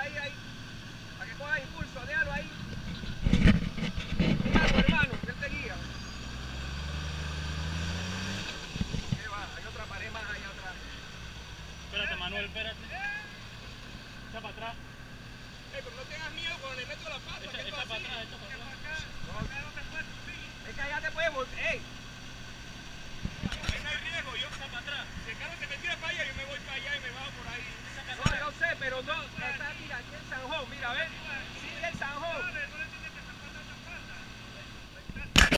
ahí. Para que coja impulso, déjalo ahí. Hermano, él te guía. ¿Qué va? Hay otra pared más allá atrás. Espérate, Manuel, espérate. Echa para atrás. Pero no tengas miedo cuando le meto la pata. Echa para atrás, echa para atrás. Es que allá te puede volver. ¡Ey! Ahí no hay riesgo, yo echa para atrás. Si el carro se me tira para allá, yo me voy para allá y me bajo por ahí. No, yo sé, pero no. Mira, aquí en San Juan, mira,